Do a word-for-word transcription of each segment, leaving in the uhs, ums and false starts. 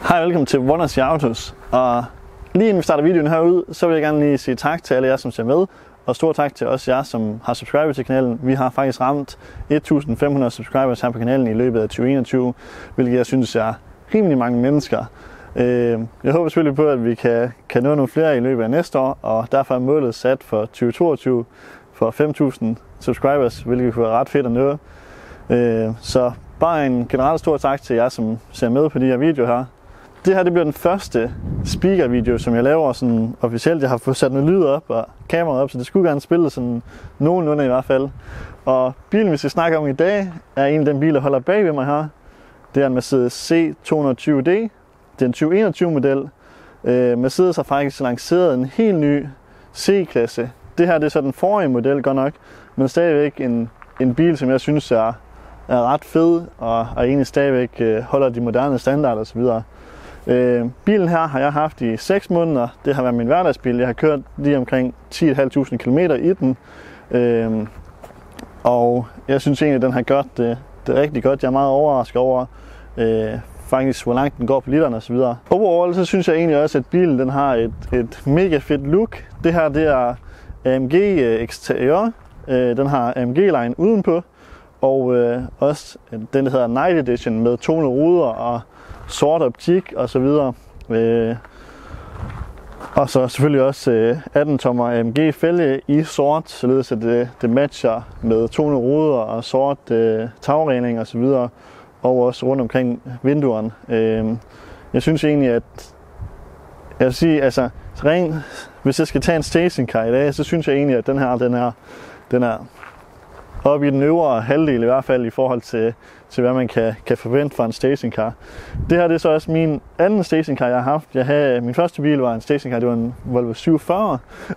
Hej og velkommen til Wonders i Autos. Og lige inden vi starter videoen herud, så vil jeg gerne lige sige tak til alle jer, som ser med. Og stor tak til også jer, som har subscribet til kanalen. Vi har faktisk ramt et tusind fem hundrede subscribers her på kanalen i løbet af tyve enogtyve, hvilket jeg synes er rimelig mange mennesker. Jeg håber selvfølgelig på, at vi kan, kan nå nogle flere i løbet af næste år, og derfor er målet sat for tyve toogtyve for fem tusind subscribers, hvilket kunne være ret fedt at nå. Så bare en generelt stor tak til jer, som ser med på de her videoer her. Det her det bliver den første speaker-video, som jeg laver sådan officielt. Jeg har fået sat noget lyd op og kameraet op, så det skulle gerne spille sådan nogenlunde i hvert fald. Og bilen, vi skal snakke om i dag, er en af den bil, der holder bag ved mig her. Det er en Mercedes C to tyve D. Det er en tyve enogtyve model. Øh, Mercedes har faktisk lanceret en helt ny C-klasse. Det her det er så den forrige model godt nok, men stadigvæk en, en bil, som jeg synes er, er ret fed og, og egentlig stadigvæk øh, holder de moderne standarder osv. Øh, bilen her har jeg haft i seks måneder. Det har været min hverdagsbil. Jeg har kørt lige omkring ti tusind fem hundrede kilometer i den. Øh, og jeg synes egentlig, at den har gjort det, det rigtig godt. Jeg er meget overrasket over øh, faktisk, hvor langt den går på literen osv. Overall så synes jeg egentlig også, at bilen den har et, et mega fedt look. Det her det er A M G eksteriør. Øh, den har A M G-line udenpå. Og øh, også den, der hedder Night Edition med tonede ruder og sort optik og så videre. Øh, og så selvfølgelig også øh, atten tommer A M G fælge i sort, således at det, det matcher med tonede ruder og sort øh, tagregning og så videre. Og også rundt omkring vinduerne. Øh, jeg synes egentlig, at jeg vil sige, altså rent, hvis jeg skal tage en stationcar i dag, så synes jeg egentlig, at den her, den er, den er oppe i den øvre halvdel i hvert fald i forhold til, til hvad man kan, kan forvente fra en stationcar. Det her det er så også min anden stationcar, jeg har haft. Jeg havde, min første bil var en stationcar, det var en Volvo syvogfyrre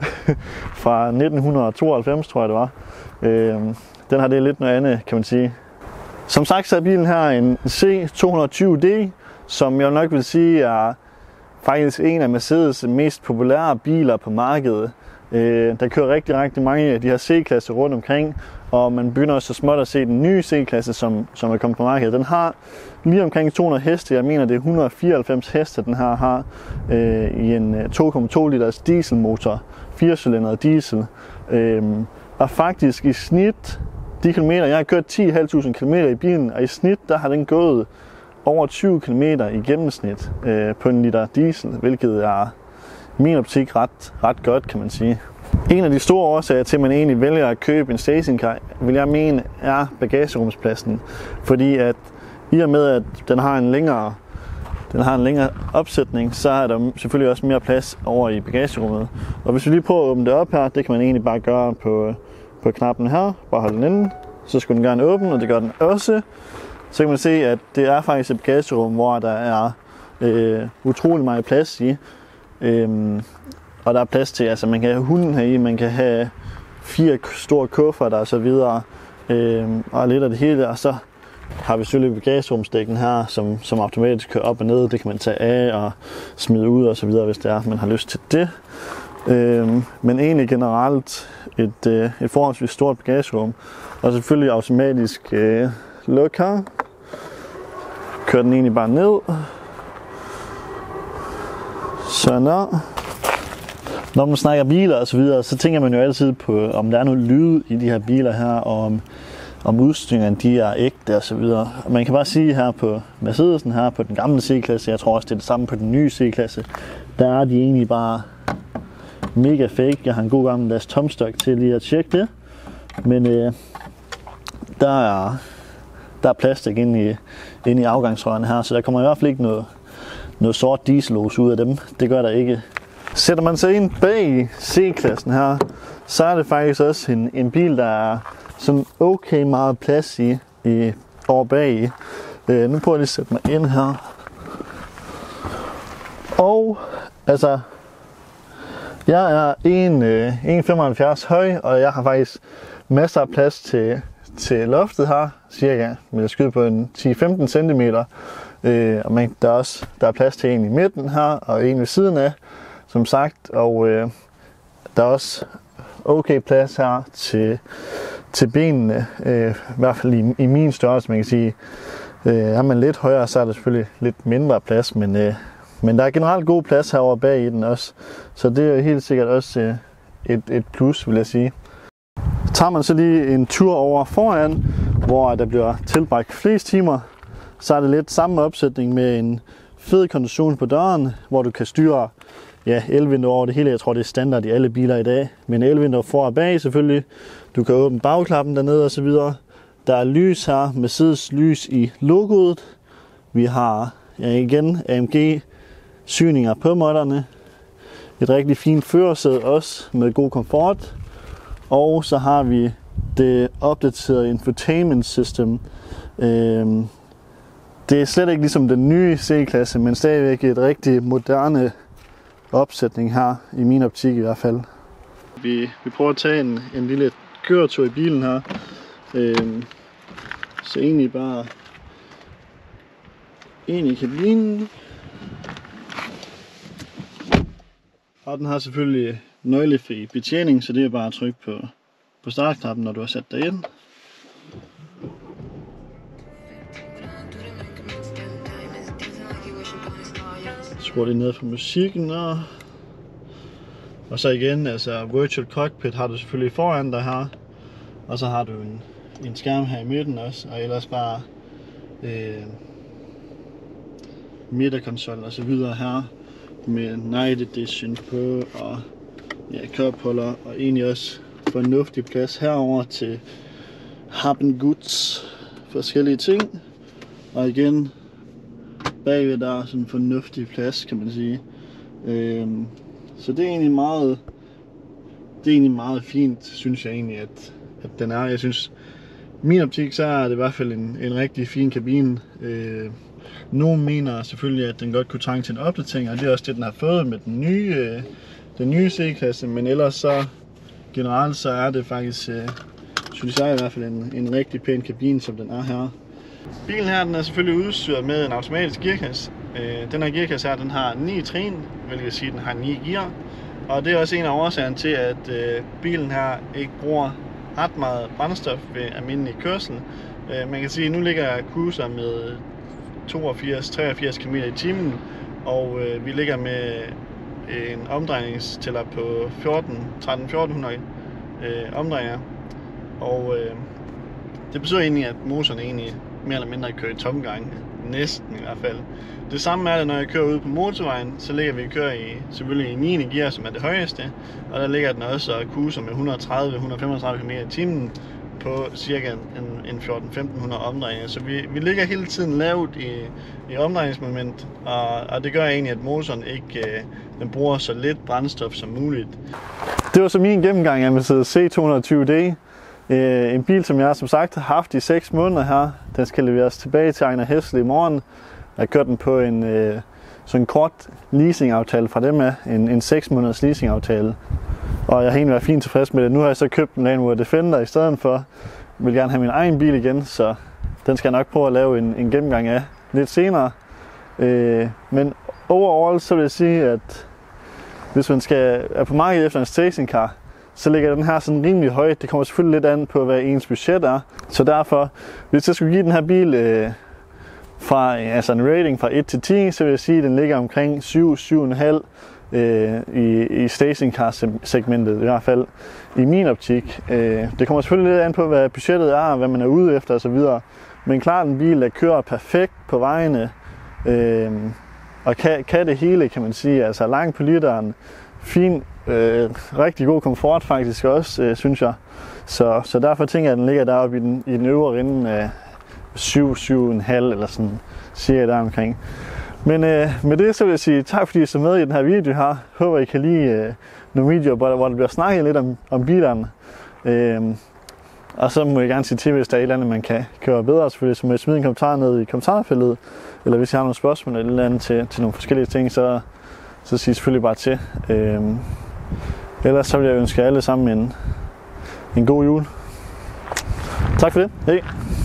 fra nitten tooghalvfems, tror jeg det var. Øh, den her det er lidt noget andet, kan man sige. Som sagt så er bilen her en C to tyve D, som jeg nok vil sige er faktisk en af Mercedes mest populære biler på markedet. Øh, der kører rigtig, rigtig mange af de her C-klasser rundt omkring, og man begynder også så småt at se den nye C-klasse, som, som er kommet på markedet. Den har lige omkring to hundrede heste, jeg mener det er et hundrede og fireoghalvfems heste, den her har øh, i en to komma to liters dieselmotor, firecylindret diesel. Øh, og faktisk i snit, de kilometer, jeg har kørt ti tusind fem hundrede kilometer i bilen, og i snit der har den gået over tyve kilometer i gennemsnit øh, på en liter diesel, hvilket er i min optik ret, ret godt, kan man sige. En af de store årsager til, at man egentlig vælger at købe en stationcar, vil jeg mene, er bagagerumspladsen. Fordi at i og med, at den har en længere, den har en længere opsætning, så er der selvfølgelig også mere plads over i bagagerummet. Og hvis vi lige prøver at åbne det op her, det kan man egentlig bare gøre på, på knappen her. Bare holde den inde, så skulle den gerne åbne, og det gør den også. Så kan man se, at det er faktisk et bagagerum, hvor der er øh, utrolig meget plads i. Øhm, og der er plads til, altså man kan have hunden her i, man kan have fire store kufferter og så videre, øhm, og lidt af det hele, og så har vi selvfølgelig bagagerumsdækken her, som, som automatisk kører op og ned, det kan man tage af og smide ud og så videre, hvis det er, man har lyst til det. Øhm, men egentlig generelt et, øh, et forholdsvis stort bagagerum, og selvfølgelig automatisk øh, luk her, kører den egentlig bare ned. Sådan der. Når man snakker biler og så videre, så tænker man jo altid på, om der er noget lyd i de her biler her, og om, om udstyrningerne de er ægte og så videre. Og man kan bare sige her på Mercedesen her, på den gamle C-klasse, jeg tror også det er det samme på den nye C-klasse, der er de egentlig bare mega fake. Jeg har en god gammeldags tomstok til lige at tjekke det, men øh, der er der er plastik inde i, inde i afgangsrørene her, så der kommer i hvert fald ikke noget noget sort dieselos ud af dem. Det gør der ikke. Sætter man sig ind bag C-klassen her, så er det faktisk også en, en bil, der er sådan okay meget plads i, i over bag. Øh, nu prøver jeg lige at sætte mig ind her. Og altså, jeg er en komma femoghalvfjerds høj, og jeg har faktisk masser af plads til, til loftet her, cirka. Men jeg skyder på en ti til femten centimeter. Øh, og man, der, er også, der er plads til en i midten her, og en ved siden af, som sagt. Og øh, der er også okay plads her til, til benene, øh, i hvert fald i, i min størrelse, man kan sige. Øh, er man lidt højere, så er der selvfølgelig lidt mindre plads, men, øh, men der er generelt god plads herovre bag i den også. Så det er helt sikkert også øh, et, et plus, vil jeg sige. Tager man så lige en tur over foran, hvor der bliver tilbragt flest timer, så er det lidt samme opsætning med en fed konstruktion på døren, hvor du kan styre ja, elvinduer over det hele. Jeg tror, det er standard i alle biler i dag. Men elvinduer for og bag selvfølgelig. Du kan åbne bagklappen dernede og så videre. Der er lys her, Mercedes lys i logoet. Vi har ja, igen A M G syninger på måtterne. Et rigtig fint førersæde også med god komfort. Og så har vi det opdaterede infotainment system. Øhm, det er slet ikke ligesom den nye C-klasse, men stadigvæk et rigtig moderne opsætning her, i min optik i hvert fald. Vi, vi prøver at tage en, en lille køretur i bilen her. Øhm, så egentlig bare ind i kabinen. Og den har selvfølgelig nøglefri betjening, så det er bare at trykke på, på startknappen, når du har sat dig ind. Skruer det ned for musikken, og, og så igen, altså Virtual Cockpit har du selvfølgelig foran dig her, og så har du en, en skærm her i midten også, og ellers bare øh, midterkonsol og så videre her, med Night Edition på, og ja, cupholder, og egentlig også fornuftig plads herover til Haben Goods, forskellige ting, og igen bagved der er sådan en fornuftig plads, kan man sige. Øhm, så det er egentlig meget, det er egentlig meget fint, synes jeg egentlig, at, at den er. Jeg synes, i min optik, så er det i hvert fald en, en rigtig fin kabine. Øh, Nogle mener selvfølgelig, at den godt kunne trænge til en opdatering, og det er også det, den har fået med den nye, øh, den nye C-klasse, men ellers så generelt så er det faktisk, øh, synes jeg i hvert fald, en, en rigtig pæn kabine, som den er her. Bilen her, den er selvfølgelig udstyret med en automatisk gearkasse. Øh, den her gearkasse her, den har ni trin, hvilket vil sige, at den har ni gear. Og det er også en af årsagerne til, at øh, bilen her ikke bruger ret meget brændstof ved almindelig kørsel. Øh, man kan sige, at nu ligger cruiser med toogfirs til treogfirs kilometer i timen, og øh, vi ligger med en omdrejningstæller på tretten fjorten hundrede øh, omdrejninger. Og øh, det betyder egentlig, at motoren egentlig mere eller mindre kører i tomgang. Næsten i hvert fald. Det samme er det, når jeg kører ude på motorvejen, så ligger vi og kører i, selvfølgelig i niende gear, som er det højeste. Og der ligger den også og cruiser med et hundrede og tredive til et hundrede og femogtredive kilometer i timen på cirka en, en fjorten til femten hundrede omdrejninger. Så vi, vi ligger hele tiden lavt i, i omdrejningsmoment, og, og det gør egentlig, at motoren ikke øh, den bruger så lidt brændstof som muligt. Det var så min gennemgang af Mercedes C to hundrede og tyve D. Øh, en bil, som jeg som sagt har haft i seks måneder her. Den skal leveres tilbage til Ejner Hessel i morgen. Jeg kørte den på en, øh, sådan en kort leasingaftale fra dem af. En, en seks måneders leasingaftale. Og jeg har egentlig været fint tilfreds med det. Nu har jeg så købt en Land Rover Defender i stedet for. Jeg vil gerne have min egen bil igen, så den skal jeg nok prøve at lave en, en gennemgang af lidt senere. Øh, men overall så vil jeg sige, at hvis man skal er på markedet efter en stationcar, så ligger den her sådan rimelig højt. Det kommer selvfølgelig lidt an på, hvad ens budget er. Så derfor, hvis jeg skulle give den her bil øh, fra, altså en rating fra et til ti, så vil jeg sige, at den ligger omkring syv til syv komma fem øh, i, i stationcar-segmentet, i hvert fald i min optik. Øh, det kommer selvfølgelig lidt an på, hvad budgettet er, og hvad man er ude efter osv. Men klart en bil, der kører perfekt på vejene, øh, og kan, kan det hele, kan man sige. Altså langt på literen, fin, øh, rigtig god komfort faktisk også, øh, synes jeg. Så, så derfor tænker jeg, at den ligger deroppe i den, i den øvre ende af syv til syv komma fem eller sådan, cirka der omkring. Men øh, med det så vil jeg sige tak, fordi I så med i den her video her. Håber I kan lide øh, nogle videoer, hvor, hvor der bliver snakket lidt om, om bilerne. Øh, og så må jeg gerne sige til, hvis der er et eller andet, man kan gøre bedre, selvfølgelig, så må I smide en kommentar ned i kommentarfeltet. Eller hvis I har nogle spørgsmål eller et eller andet til, til nogle forskellige ting, så, så sig selvfølgelig bare til. Øh, ellers så vil jeg ønske jer alle sammen en, en god jul. Tak for det. Hej.